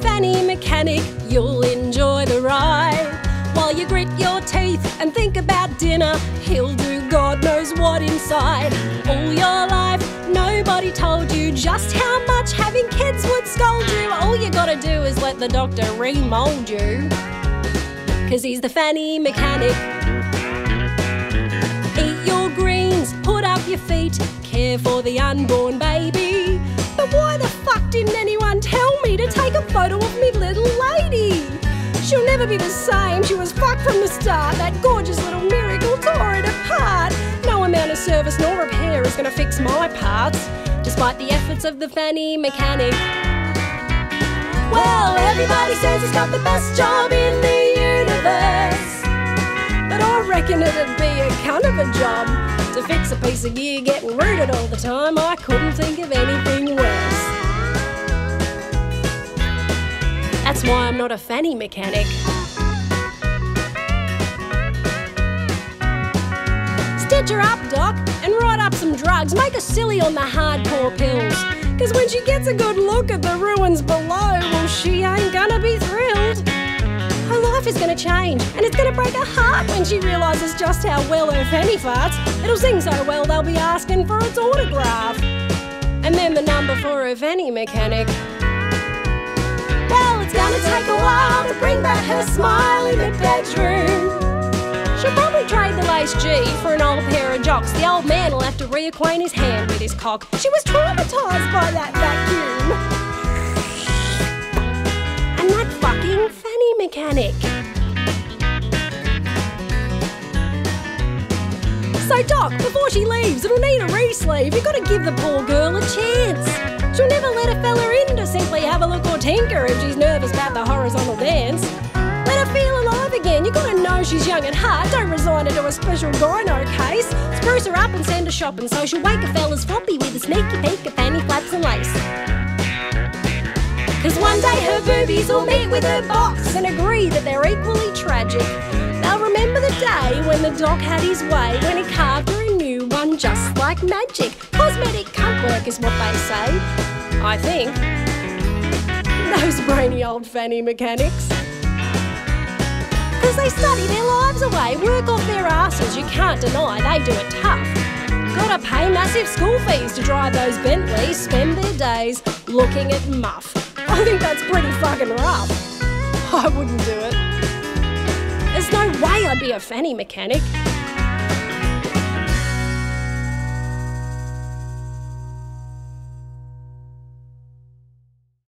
Fanny Mechanic, you'll enjoy the ride. While you grit your teeth and think about dinner, he'll do God knows what inside. All your life, nobody told you just how much having kids would scold you. All you gotta do is let the doctor remold you, 'cause he's the Fanny Mechanic. Eat your greens, put up your feet, care for the unborn baby. But why the fuck didn't anyone tell me to take a photo of me little lady? She'll never be the same, she was fucked from the start. That gorgeous little miracle tore it apart. No amount of service nor repair is gonna fix my parts, despite the efforts of the Fanny Mechanic. Well, everybody says he's got the best job in the universe, but I reckon it'd be a kind of a job to fix a piece of gear getting rooted all the time. I couldn't think of anything worse. That's why I'm not a Fanny Mechanic. Stitch her up, Doc, and write up some drugs. Make her silly on the hardcore pills, 'cause when she gets a good look at the ruins below, well, she ain't gonna be thrilled. Her life is gonna change, and it's gonna break her heart when she realises just how well her fanny farts. It'll sing so well they'll be asking for its autograph, and then the number for her Fanny Mechanic. Well, it's gonna take a while to bring back her smile in the bedroom. She'll probably trade the lace G for an old pair of jocks. The old man will have to reacquaint his hand with his cock. She was traumatised by that vacuum. And that fucking Fanny Mechanic. So Doc, before she leaves, it'll need a re-sleeve. You've got to give the poor girl a chance. She'll never let a fella in to simply have a look or tinker if she's nervous about the horizontal dance. Let her feel alive again. You gotta know she's young at heart. Don't resign her to a special gyno case. Spruce her up and send her shopping so she'll wake a fella's floppy with a sneaky peek of fanny flaps and lace. 'Cause one day her boobies will meet with her box and agree that they're equally tragic. They'll remember the day when the doc had his way, when he carved her a new one just like magic. Cosmetic cunt work is what they say, I think. Those brainy old Fanny Mechanics. 'Cause they study their lives away, work off their asses, you can't deny they do it tough. Gotta pay massive school fees to drive those Bentleys, spend their days looking at muff. I think that's pretty fucking rough. I wouldn't do it. There's no way I'd be a Fanny Mechanic.